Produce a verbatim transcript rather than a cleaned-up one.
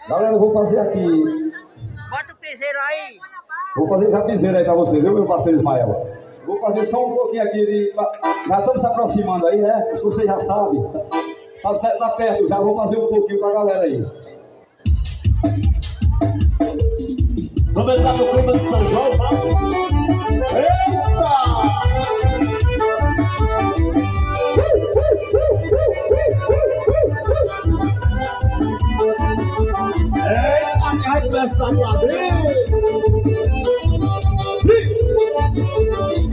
Galera, eu vou fazer aqui. Bota o piseiro aí. Vou fazer já piseiro aí pra você, viu, meu parceiro Ismael? Vou fazer só um pouquinho aqui de... Já estamos se aproximando aí, né? Acho que você já sabe. Tá, tá perto já, vou fazer um pouquinho pra galera aí. Vamos entrar no clima de São João, tá? Eita! Eita, que vai começar a quadrilha!